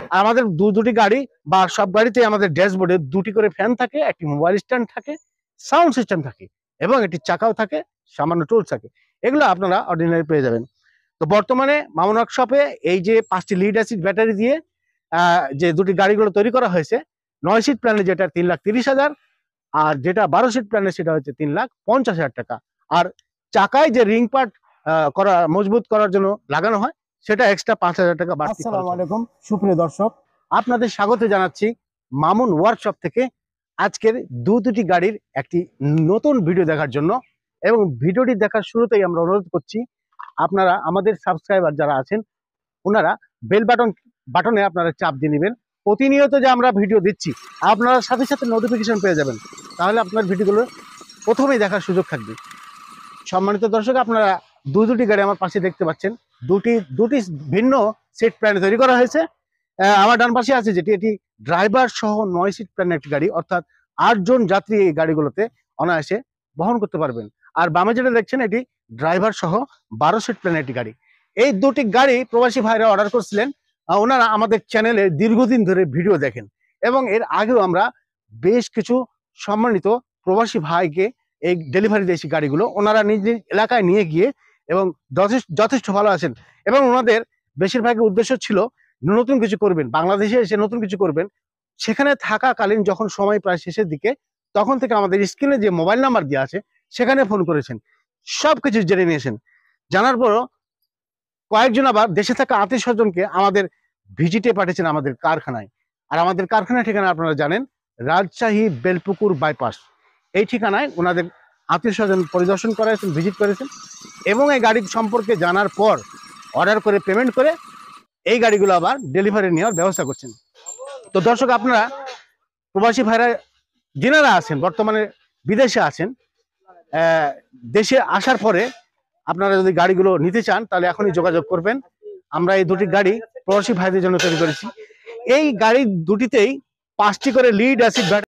আর আমাদের দুটি গাড়ি বা সব গাড়িতে আমাদের ড্যাশবোর্ডে দুটি করে ফ্যান থাকে, একটি মোবাইল স্ট্যান্ড থাকে, সাউন্ড সিস্টেম থাকে এবং একটি চাকাও থাকে, সামান্য টুলস থাকে। এগুলো আপনারা অর্ডিনারি পেয়ে যাবেন। তো বর্তমানে মামুন ওয়ার্কশপে এই যে 5টি লিড অ্যাসিড ব্যাটারি দিয়ে যে দুটি গাড়িগুলো তৈরি করা হয়েছে, 9 সিট প্ল্যানে যেটা 3,30,000, আর যেটা 12 সিট প্ল্যানে সেটা হচ্ছে 3,50,000 টাকা। আর চাকায় যে রিং পার্ট করা মজবুত করার জন্য লাগানো হয় সেটা এক্সট্রা 5,000 টাকা বাড়তি। আসসালামু আলাইকুম সুপ্রিয় দর্শক, আপনাদের স্বাগত জানাচ্ছি মামুন ওয়ার্কশপ থেকে আজকের দুটি গাড়ির একটি নতুন ভিডিও দেখার জন্য। এবং ভিডিওটি দেখার শুরুতেই আমরা অনুরোধ করছি আপনারা আমাদের সাবস্ক্রাইবার যারা আছেন ওনারা বেল বাটনে আপনারা চাপ দিয়ে নেবেন। প্রতিনিয়ত যে আমরা ভিডিও দিচ্ছি আপনারা সাথে সাথে নোটিফিকেশন পেয়ে যাবেন, তাহলে আপনার ভিডিওগুলো প্রথমেই দেখার সুযোগ থাকবে। সম্মানিত দর্শক, আপনারা দুটি গাড়ি আমার পাশে দেখতে পাচ্ছেন, দুটি ভিন্ন সিট প্ল্যানে তৈরি করা হয়েছে। আমার ডান পাশে আছে যেটি, এটি ড্রাইভার সহ 9 সিট প্ল্যানের একটি গাড়ি, অর্থাৎ 8 জন যাত্রী এই গাড়িগুলোতে অনায়াসে বহন করতে পারবেন। আর বামে যেটা দেখছেন এটি ড্রাইভার সহ 12 সিট প্ল্যানের একটি গাড়ি। এই দুটি গাড়ি প্রবাসী ভাইরা অর্ডার করছিলেন, ওনারা আমাদের চ্যানেলে দীর্ঘদিন ধরে ভিডিও দেখেন এবং এর আগেও আমরা বেশ কিছু সম্মানিত প্রবাসী ভাইকে এই ডেলিভারি দিয়েছি গাড়িগুলো। ওনারা নিজ নিজ এলাকায় নিয়ে গিয়ে এবং যথেষ্ট ভালো আছেন এবং ওনাদের বেশিরভাগের উদ্দেশ্য ছিল নতুন কিছু করবেন, বাংলাদেশে এসে নতুন কিছু করবেন। সেখানে থাকাকালীন যখন সময় প্রায় শেষের দিকে, তখন থেকে আমাদের স্ক্রিনে যে মোবাইল নাম্বার দেওয়া আছে সেখানে ফোন করেছেন, সবকিছু জেনে নিয়েছেন। জানার পরও কয়েকজন আবার দেশে থাকা আত্মীয় স্বজনকে আমাদের ভিজিটে পাঠিয়েছেন আমাদের কারখানায়। আর আমাদের কারখানার ঠিকানা আপনারা জানেন, রাজশাহী বেলপুকুর বাইপাস। এই ঠিকানায় ওনাদের আত্মীয় স্বজন পরিদর্শন করেছেন, ভিজিট করেছেন এবং এই গাড়ি সম্পর্কে জানার পর অর্ডার করে পেমেন্ট করে এই গাড়িগুলো আবার ডেলিভারি নেওয়ার ব্যবস্থা করছেন। তো দর্শক, আপনারা প্রবাসী ভাইরা যিনারা আছেন বর্তমানে বিদেশে আছেন, দেশে আসার পরে আপনারা যদি গাড়িগুলো নিতে চান তাহলে এখনই যোগাযোগ করবেন। আমরা এই দুটি গাড়ি প্রবাসী ভাইদের জন্য তৈরি করেছি। এই গাড়ি দুটিতেই 5টি করে লিড অ্যাসিড